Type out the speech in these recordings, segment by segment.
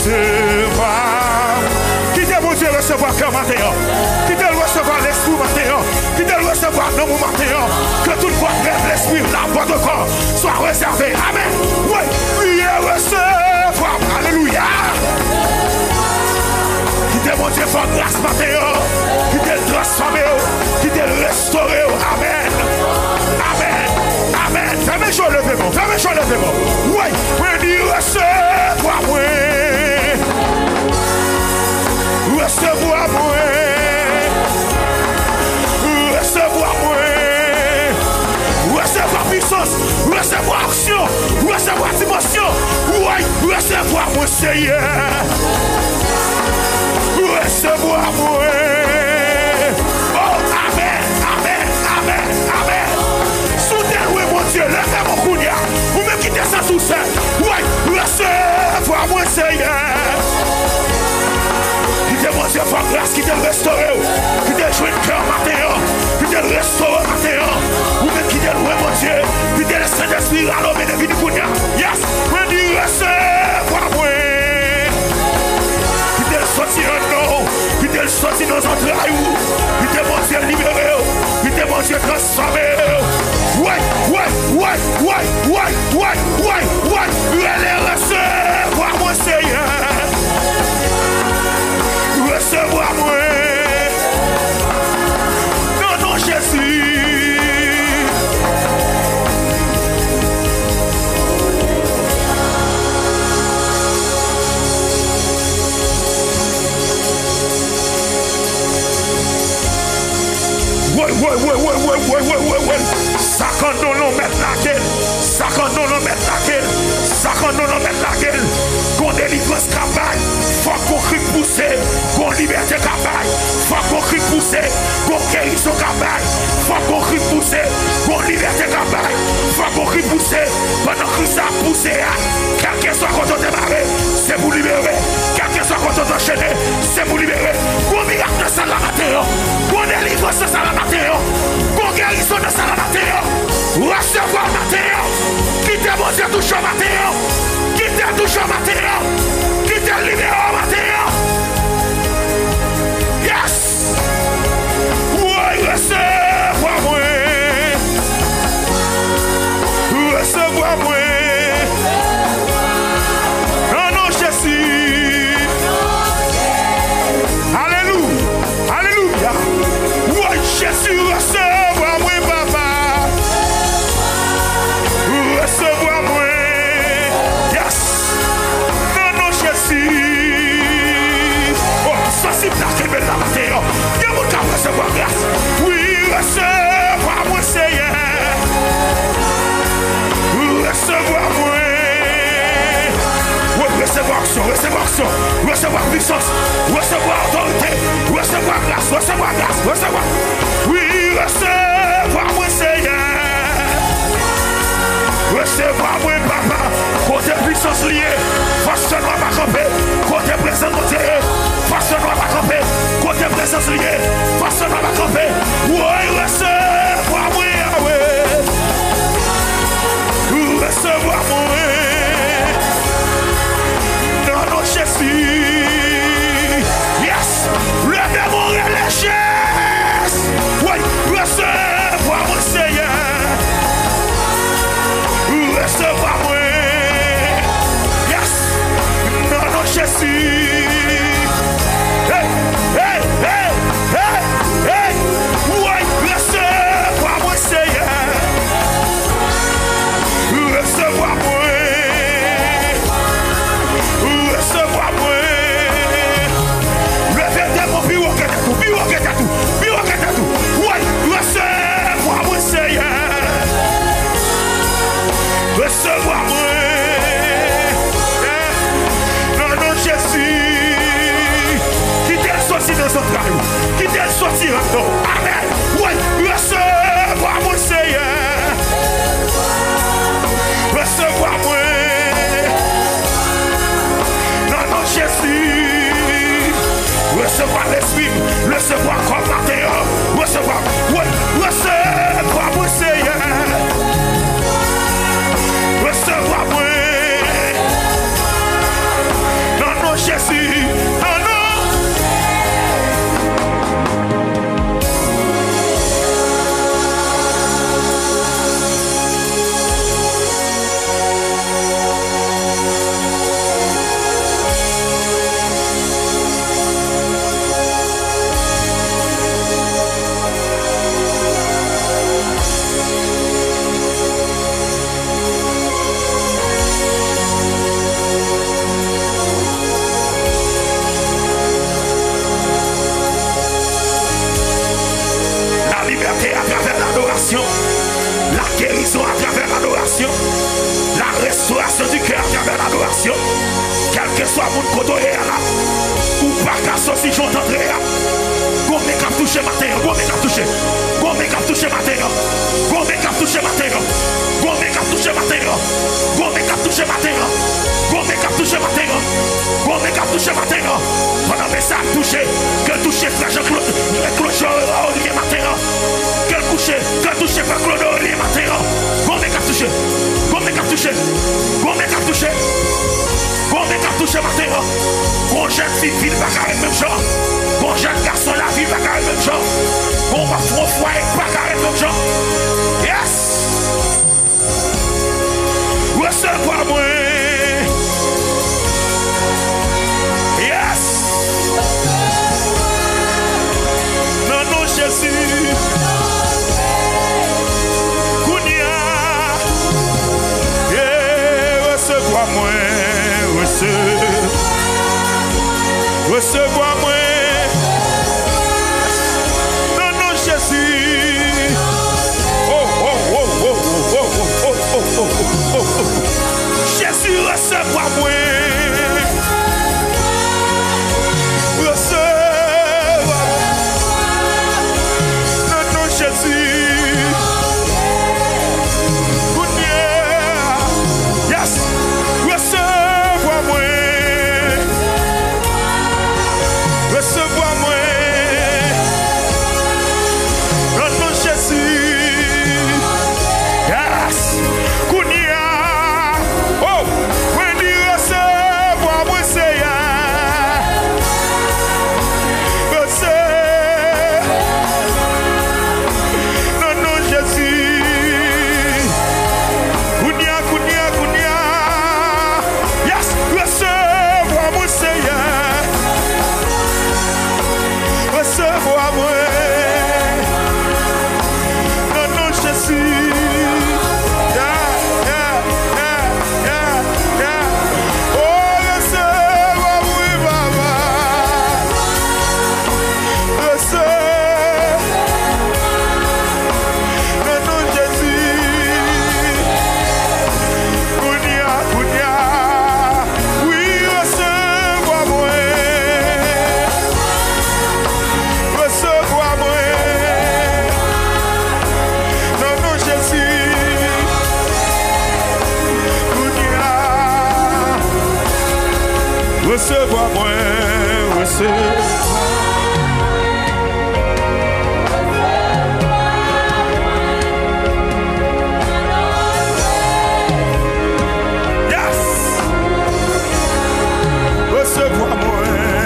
recevoir. Qui te mon Dieu recevoir cœur matin. Qui te recevoir l'esprit matin. Qui te recevoir dans mon matin. Que toute votre rêve, l'esprit, la votre corps soit réservé. Amen. Oui, oui, recevoir. Alléluia. Qui te mon Dieu pour grâce matin. Qui te transformer. Qui te restaurer. Amen. Amen. Amen. Fais-moi chaud levez-moi. Fais-moi chaud levez-moi. Oui, oui, recevoir. Oui. Recevoir-moi, recevoir-moi, recevoir puissance, recevoir action, recevoir dimension, oui, recevoir-moi Seigneur, recevoir-moi. Oh, amen, amen, amen, amen. Soutenez-moi mon Dieu, levez mon couillard, vous me quittez ça tout seul, oui, recevoir-moi Seigneur. Mon Dieu, pour grâce qui te restaure, qui te joue le cœur matin, qui te restaure matin, ou même qui te loue, mon Dieu, qui te laisse Saint-Esprit à l'homme et de vie du Kounia. Yes, when you recevoir-moi, qui te sorti un nom, qui te sorti dans un entrailles, qui te mon Dieu libéré, qui te mon Dieu transformé. Ouais, ouais, ouais, ouais, ouais, ouais, ouais, ouais, allez recevoir-moi, Seigneur. Recevoir-moi, non, non, Jésus. Ouais. Ça quand nous mettre laquelle, ça quand nous mettre laquelle, ça quand nous mettre laquelle, qu'on délivrance campagne, faut qu'on crie pousser, qu'on liberté campagne, faut qu'on crie pousser, qu'on guérison campagne, faut qu'on crie pousser, qu'on liberté campagne, faut qu'on crie pousser, pendant que ça pousse, quel que soit quand on démarre, c'est pour libérer, quel que soit quand on enchaîne, c'est pour libérer, qu'on miracle de ça la matin, qu'on délivrance de ça la matin, qu'on guérison de ça la matin, recevoir matin, qui te mon Dieu touche au matin, qui te touche au matin, qui te libère au matin. Yes! Oui, recevoir-moi. Recevoir-moi. Non, non, Jésus. Alléluia. Alléluia. Oui, Jésus, recevoir-moi, papa. Recevoir-moi. Yes. Non, non, Jésus. Oh, ça c'est là qu'il met la matin. Il y a mon cas recevoir grâce. Oui, recevoir-moi, Seigneur. Recevoir-moi. Oui, recevoir action, recevoir action, recevoir puissance, recevoir autorité, recevoir grâce, recevoir grâce, recevoir. Oui, recevoir-moi, Seigneur. Recevoir-moi, papa. Côté puissance liée, façonne-moi pas camper. Côté présence de Dieu, façonne-moi pas camper. Côté présence liée, façonne-moi pas camper. Oui, recevoir-moi, oui. Recevoir-moi. Non, non, Jésus. Yes. Le démon est léger. Oui, recevoir-moi, Seigneur. Recevoir-moi. Yes. Non, non, Jésus. Hey, hey, hey, hey, hey. Oui, recevoir-moi, Seigneur. Recevoir-moi. Recevoir-moi. Levez des mots, puis on tout, puis on tout, puis on tout. Oui, recevoir-moi, Seigneur. Recevoir-moi. Non, non, Jésus. Qui t'est sorti dans son travail, qui t'est sorti en nous. Amen. Oui, recevoir-moi, Seigneur. Recevoir-moi. Non, non, Jésus. Recevoir l'esprit, recevoir comme matin, recevoir. Oui, recevoir-moi, Seigneur. Recevoir-moi. Non, non, soit mon côté là. Ou pas qu'à sortir, j'entendrai. Bon, mais qu'à toucher matin, bon, mais qu'à toucher. Bon, mais qu'à toucher matin. Bon, mais qu'à toucher matin. Bon, mais qu'à toucher matin. Bon, mais qu'à toucher matin. Bon, mais qu'à toucher matin. Bon, mais qu'à toucher matin. Pendant que ça a touché, que touché frère Jean-Claude, Clochot, Olivier matin. Que touché frère Claude, Olivier matin. Bon, mais qu'à toucher. Bon, mais qu'à toucher. Bon, mais qu'à toucher. Bon, mais qu'à toucher matin. Bon, jeune fille, ville, pas carré même genre. Bon, jeune garçon, la vie, pas carré même genre. Bon, ma trop foyer, pas carré même genre. Yes! Recevoir moi. Yes! Non, non, Jésus. Kounia. Yeah, recevoir moi. Recevoir moi. Non, non, Jésus. Oh, oh, oh, oh, oh, oh, oh, oh, oh, oh, oh. Jésus, recevoir moi. Recevoir. Non, non, Jésus. Yes. Recevoir moi. Recevoir-moi. Non, non, Jésus. Yes. Kounia. Oh, when you recevoir-moi, c'est ya. Non, non, Jésus. Kounia, Kounia, Kounia. Yes, recevoir-moi, c'est ya. Recevoir-moi. Non, non, Jésus. Yeah, yeah, yeah, yeah, yeah. Oh, recevoir-moi, Baba. Non, non, Jésus. Kounia, Kounia. Oui, recevoir-moi. Recevoir-moi. Non, non, Jésus. Kounia. Recevoir-moi. Yes. Recevoir-moi.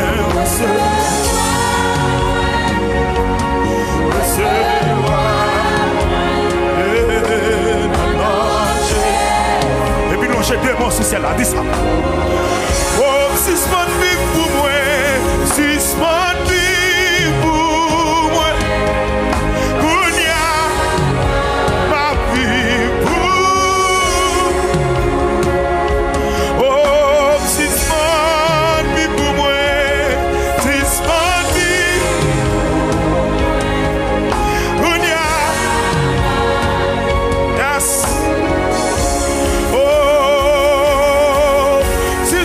Et puis non, j'ai deux mots sur celle-là, dis ça. Oh, si ce monde vit pour moi, si ce monde vit pour moi, Kounia, ma vie pour. Oh, si ce monde vit pour moi, si ce monde vit, Kounia, yes. Oh, si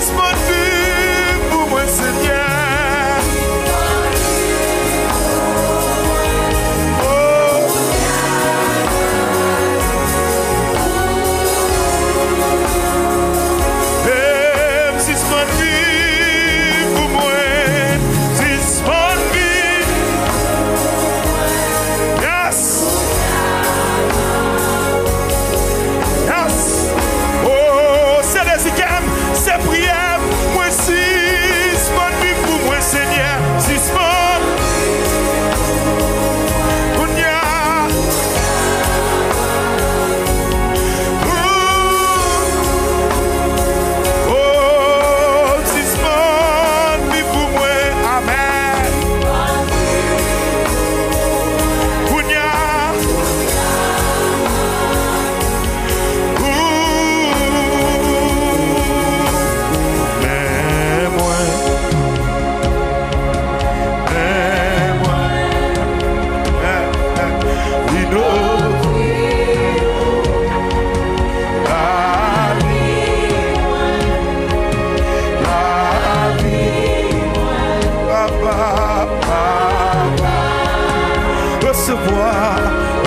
Recevoir,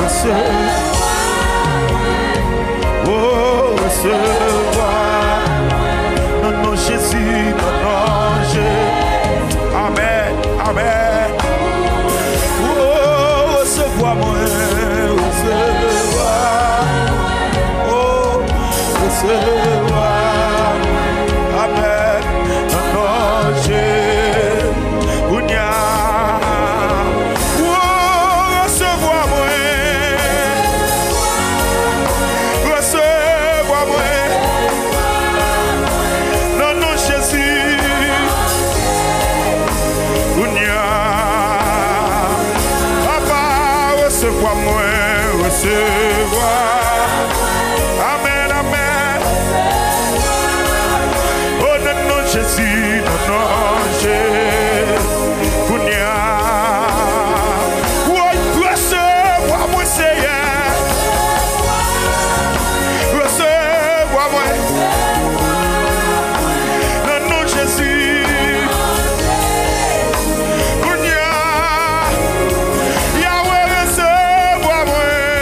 oh, recevoir, non, non, Jésus, non, non, Jésus, amen, amen, oh, recevoir, moi, recevoir, oh, recevoir, amen, non, non, Jésus, Ounia. Amen, amen. Oh, non, non, Jésus, non, non, Jésus. Kounia. Oui, recevoir, moi, Seigneur. Recevoir, moi. Non, non, Jésus. Kounia. Yahweh, recevoir, moi.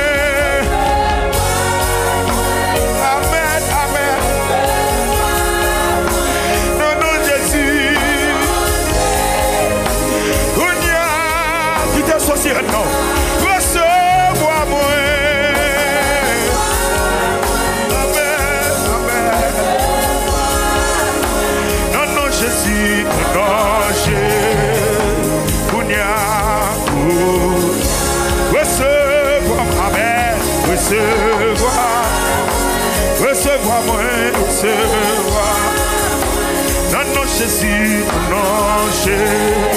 Non, recevoir-moi. Amen, amen. Non, non, Jésus, non, Jésus. Recevoir, amen, recevoir. Recevoir-moi, recevoir. Non, non, Jésus, non, Jésus.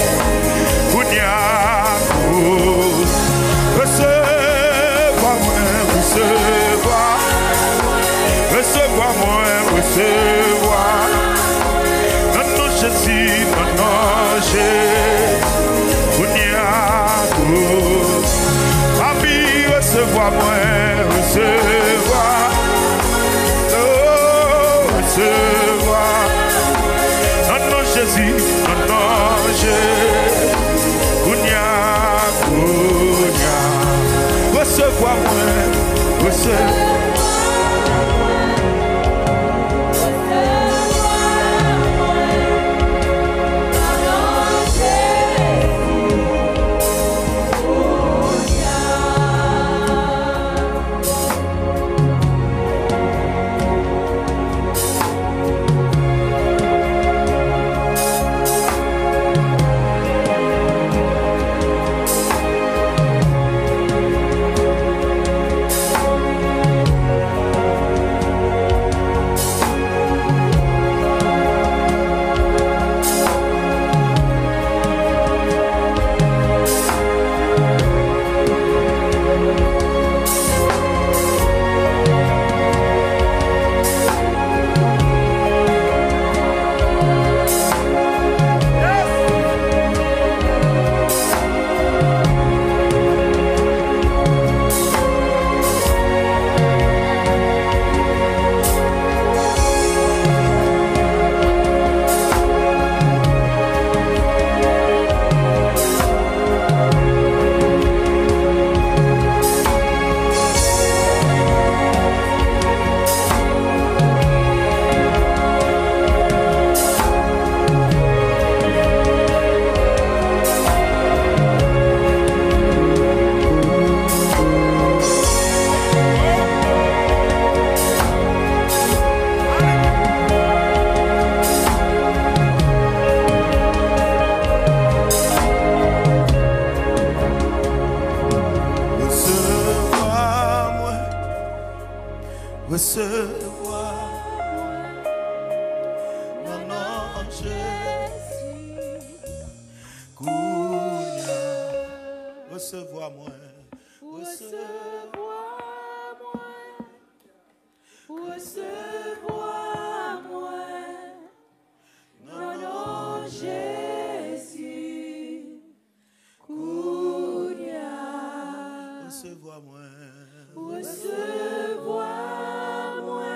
Recevoir-moi, recevoir. Recevoir-moi, recevoir. Non, non, Jésus, non, non, Jésus. Ami, recevoir-moi, recevoir. Oh, recevoir. Non, non, Jésus, non, non, Jésus. Recevoir-moi, recevoir. Recevoir-moi, recevoir-moi, recevoir-moi, non, non, Jésus, Kounia. Recevoir-moi, recevoir-moi,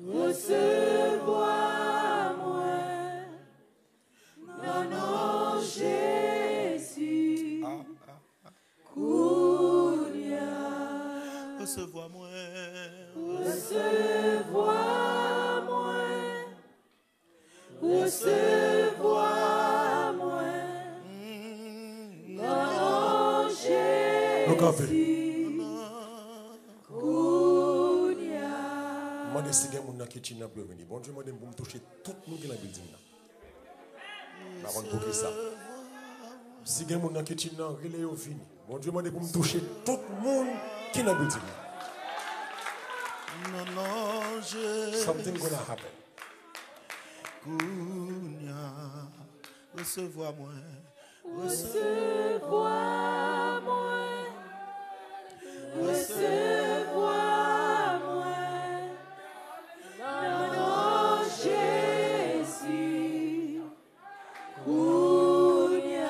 recevoir-moi, non, non, Nous camper. Demandez si il y a des gens qui sont venus. Bon Dieu, demandez pour me toucher tout le monde qui est dans le building. Par contre, pour ça. Si il y a des gens qui sont venus. Bon Dieu, demandez pour me toucher tout le monde qui est dans le building. Something gonna happen. Recevoir-moi. Recevoir-moi. Recevoir-moi. Dans nom Jésus. Kounia.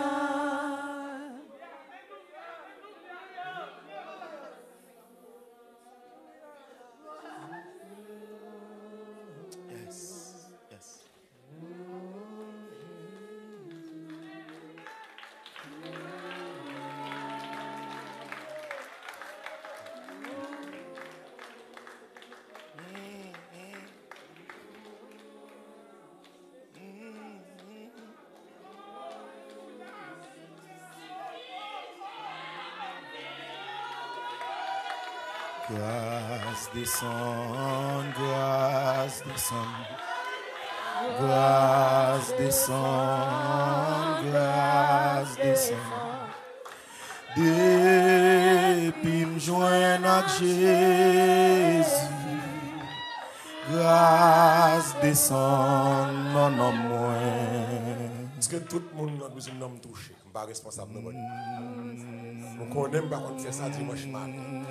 Yes. Yes. Grâce descend, grâce descend, grâce descend, grâce descend. Depuis me joindre avec Jésus, grâce descend, non, non, moi. Est-ce que tout le monde a besoin de me toucher? Je ne suis pas responsable de moi. Je connais pas qu'on fait ça dimanche matin.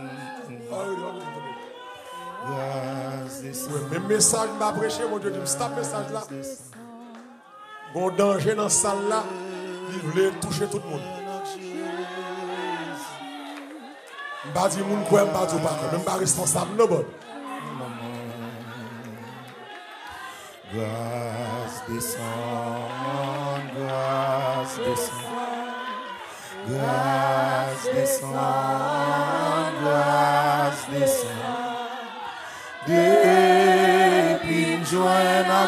Grâce descend. Même message m'a prêché, mon Dieu, dit stop message là. Bon danger dans la salle là, il voulait toucher tout le monde. Je ne pas dire mon quoi, je ne pas dire pas, même pas responsable non bon. Grâce descend, grâce descend, grâce descend, grâce descend. Depuis me joindre avec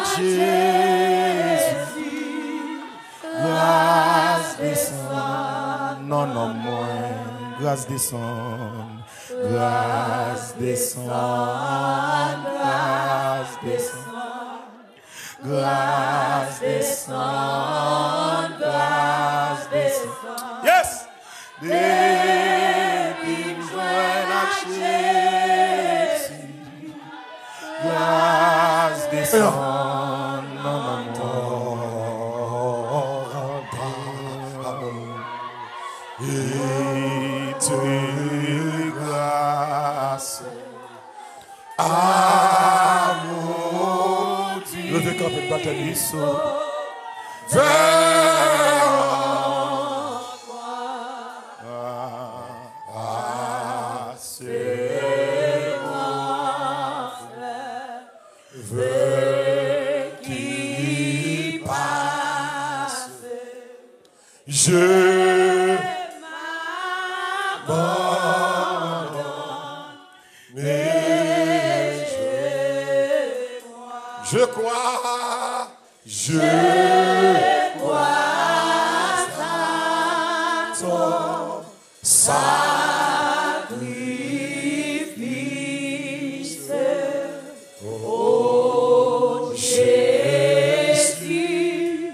Jésus, grâce descend, non, non, moi, grâce descend, grâce descend, grâce descend. Grâce descend, grâce descend. Yes! Depuis me joindre avec Jésus, grâce descend, non, non, non. Et tu grâce, amour, Levez quand même bataille. Qui passe, Je m'abandonne, mais je crois, je ton Sacrifice. Oh Jésus.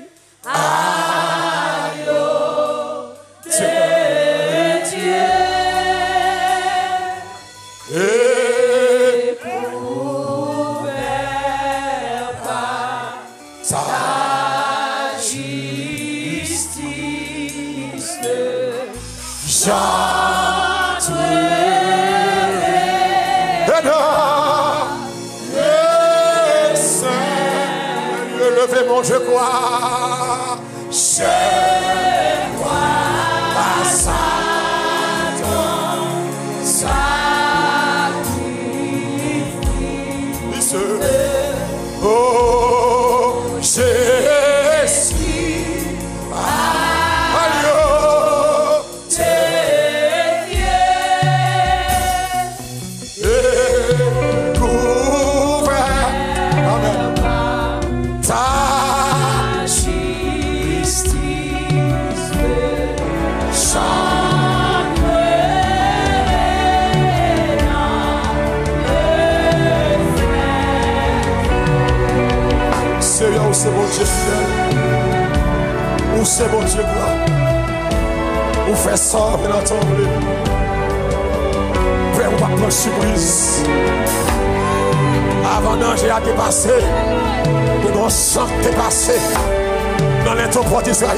Agneau de Dieu. Couvert par ta justice, levez mon je crois, je crois à ça. Oh Jésus, agneau de Dieu, couvert ta c'est bon Dieu gloire. Ou fait ça, bien entendu. Père, on va prendre surprise. Avant d'ange a dépassé, que nos sang dépassé dans les tombeaux d'Israël.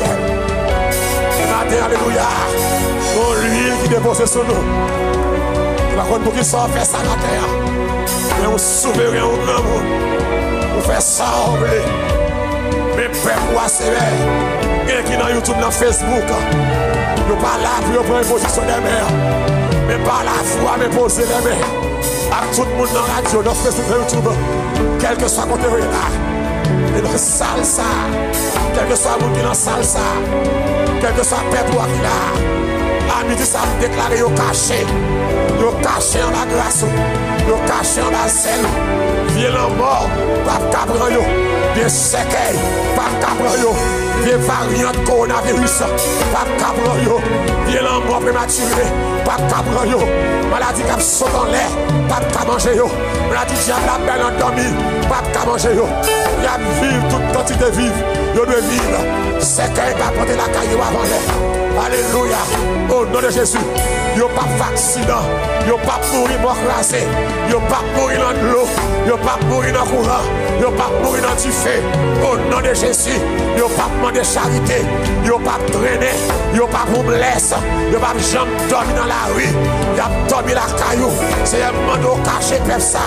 Et maintenant, alléluia, pour l'huile qui dépose sur nous. Par contre, pour qui ça fait ça dans la terre, mais on souverain au grand monde, on fait ça en blé. Mais peuple, quoi c'est vrai? Quelqu'un qui dans YouTube, dans Facebook, nous pas là pour prendre une position des mères, mais pas la foi, mais poser les mains. À tout le monde dans la radio, dans Facebook, dans YouTube, quel que soit côté là, et dans la salle, ça, quel que soit le monde qui est dans la salle, ça, quel que soit le peuple qui est là, à midi, ça me déclare, ils caché en la grâce, ils caché en la selle, violent mort, pas de cabran, des séquelles, pas de cabran, des variants de coronavirus, pas de cabran, violent mort prématuré, pas de cabran, maladie qui saute en l'air, pas de manger, maladie qui a la belle endormie, pas de manger, il y a vivre toute quantité vive, il doit vivre, séquelles, pas porter la caillou avant l'air. Alléluia, au nom de Jésus, il n'y a pas de vaccinant, il n'y a pas de mourir mort crasé, il n'y a pas de mourir dans l'eau, il n'y a pas de mourir dans le courant, il n'y a pas de mourir dans du feu. Au nom de Jésus, il n'y a pas de demander charité, il n'y a pas de traîner, il n'y a pas de blesser, il n'y a pas de jambes dormir dans la rue, il y a dormi la caillou. C'est un moment caché comme ça,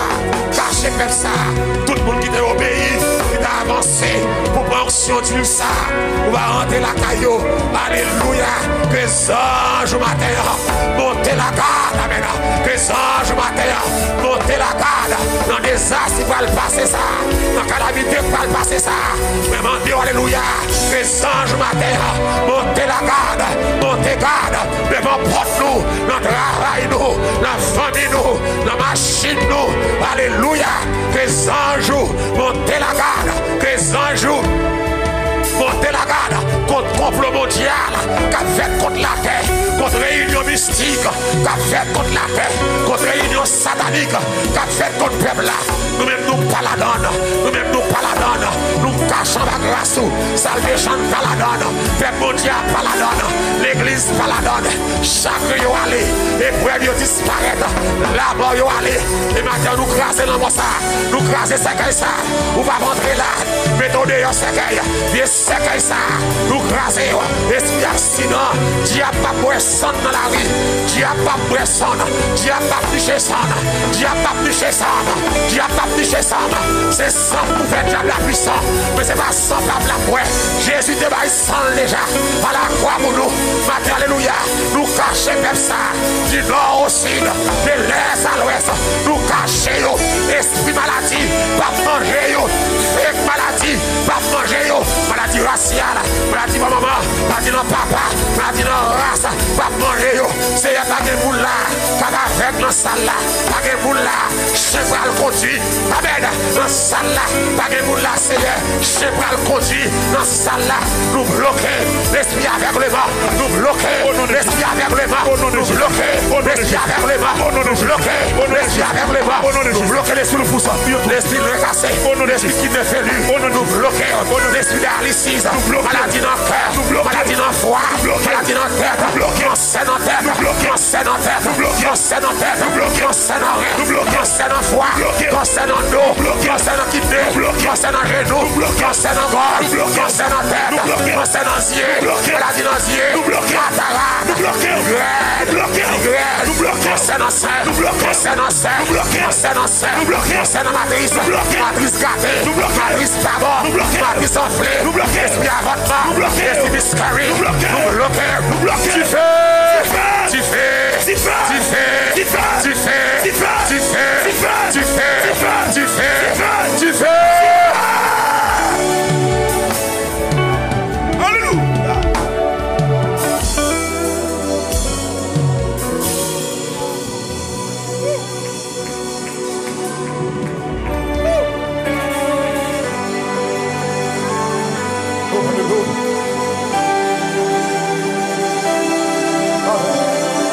tout le monde qui t'a obéi, qui t'a avancé pour prendre son Dieu ça, on va rentrer la caillou. Alléluia. Que les anges matin, montez la garde, amen. Que les anges matin, montez la garde. Dans des désastre, il va le passer ça. Dans la calamité, il va le passer ça. Vraiment, Dieu, alléluia. Que les anges matin, montez la garde, montez garde. Devant porte-nous, dans le travail, nous, dans la famille, nous, dans la machine, nous. Alléluia. Que les anges, montez la garde. Que les anges, montez la garde contre le complot mondial qu'a fait contre la terre, contre réunion mystique qu'a fait contre la terre, contre réunion satanique qu'a fait contre le peuple là. Nous-mêmes nous pas la donne, nous-mêmes nous pas la donne, nous cachons la grâce, salvation pas la donne, peuple mondial pas la donne, l'église pas la donne, chaque yo allé, et pour yo disparaître, la mort yo allé, et maintenant nous craser dans mon ça, nous craser ça comme ça, on va rentrer là, mettons dehors ça comme ça, nous craser, esprit accident, diable pas boisson dans la rue, diable pas boisson, diable pas picher son, diable pas picher son, diable pas picher son, c'est sans pouvait diable la puissance, mais c'est pas sans pas la poêle, Jésus te va sans déjà, à la croix pour nous, maintenant alléluia, nous cacher même ça, du nord au sud, de l'est à l'ouest, nous cacher, esprit maladie, pas manger, fake maladie, pas manger, maladie raciale, maladie maman, maladie non papa, maladie non race, pas manger, c'est y'a pas de boule là, pas avec dans salle là, pas de boule là, cheval conduit, pas bête, dans salle là, pas de boule là, c'est cheval conduit, dans salle là, nous bloquer, l'esprit aveuglement, nous bloquer, l'esprit aveuglement, nous bloquer, l'esprit aveuglement, nous bloquer, l'esprit aveuglement, nous bloquer l'esprit de poussant, l'esprit de cassé, l'esprit qui ne fait lui, nous bloquer, l'esprit d'Alicis, maladie dans le cœur, maladie dans le foie, maladie dans la tête, cancer dans la tête, cancer dans la tête, cancer dans la tête, cancer dans le rein, cancer dans le foie, cancer dans le dos, cancer dans le kidney, cancer dans le genou, cancer dans le gorge, cancer dans la tête, cancer dans les yeux, maladie dans les yeux, cataracte, migraine, cancer dans le sein, cancer dans le sein, cancer dans le sein, cancer dans la matrice, matrice gâtée, matrice pas bonne, matrice enflée, esprit avortement, esprit miscarriage, nous bloquer, tu fais, tu fais, tu fais, tu fais, tu fais, tu fais, tu fais, tu fais, tu fais.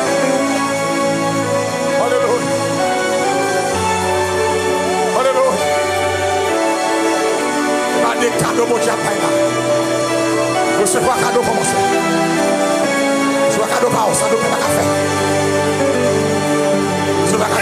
Hallelujah. pas, ça ne peut pas faire. Je vais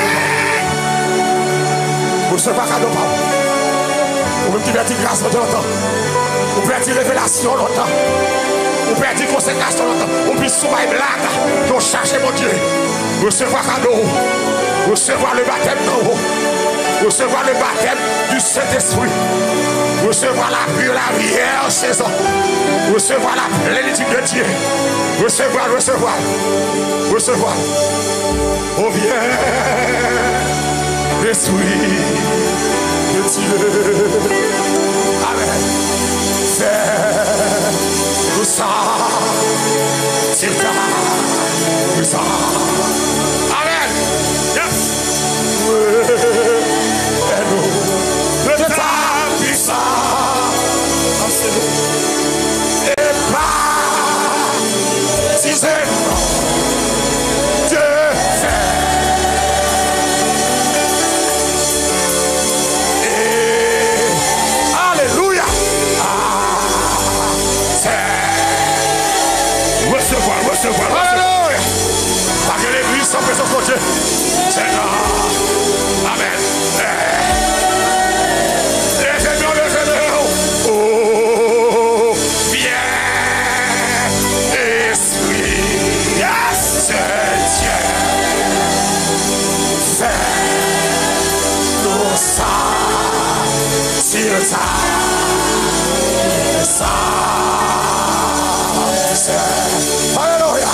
vous ne pas cadeau pas. Vous même qui perdez grâce longtemps. Vous perdez révélation longtemps. Vous perdez consécration longtemps. Vous perdez sous ma blague. Vous cherchez mon Dieu. Recevoir cadeau. Recevoir le baptême d'en haut. Recevoir le baptême du Saint-Esprit. Recevoir la pure, la vierge saison. Recevoir la plénitude de Dieu. Recevoir. Recevoir. Oh viens, l'Esprit de Dieu. Amen. Fais-nous ça. C'est ça. Amen. Yes. Fais-nous de ta puissance. Et baptisez-nous. Dieu fait. Alléluia. Recevoir. Alléluia. Pas que l'église sans présence de Dieu. Seigneur. Amen. Lève-nous. Oh, viens, Esprit. Yes, Dieu. Fais-nous ça. Sur ça. Alléluia.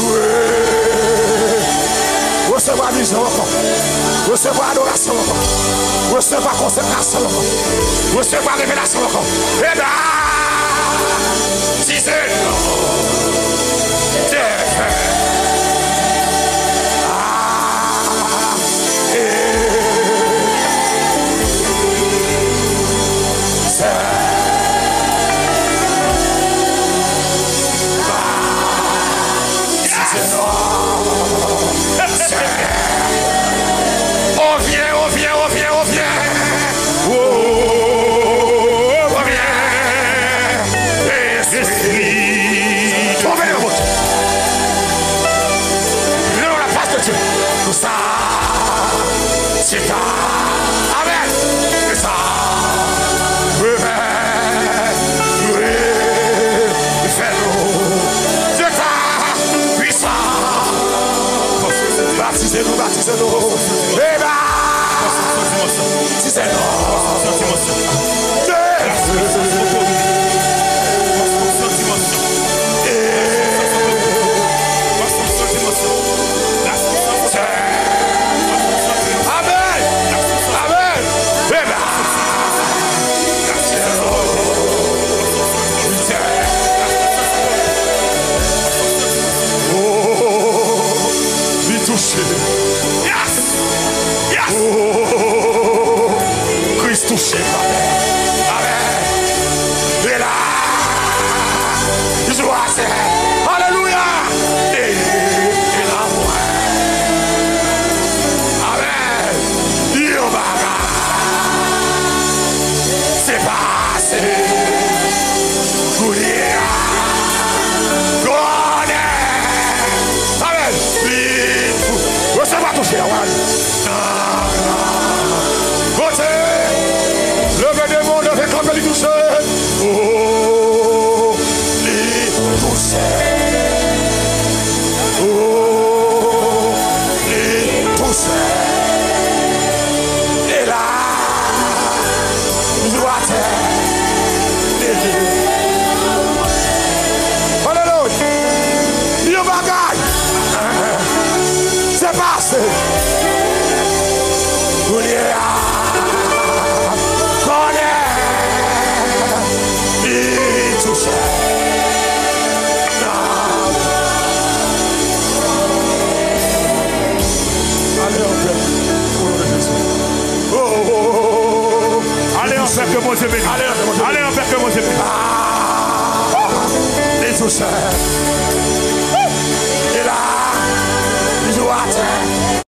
Recevoir vision encore. Recevoir adoration encore. Recevoir consécration encore. Recevoir révélation encore. Et là, si c'est non, Dieu fait. On vient. Oh, on vient. Esprit. On vient, mon Dieu. Nous, la face de Dieu. Tout ça, c'est ça. Amen. C'est ça. Oui. Fais-nous. C'est ça. Puissant. Baptisez-nous. Et là, baptisez-nous. Amen. Et là, oh, lui toucher. Yes. Oh, Christ touché. Amen. Et là, joie, c'est. Alléluia. Et la moi. Amen. Dieu va. C'est passé. Amen. Você vai toucher. Levez des mondes avec la belle douce. Oh, les douces. Oh, les douces. Et là, droite. Alléluia. Dieu bagaille. C'est passé. Allez en faire que mon Dieu bénisse. Allez en faire que mon Dieu bénisse. Les douceurs.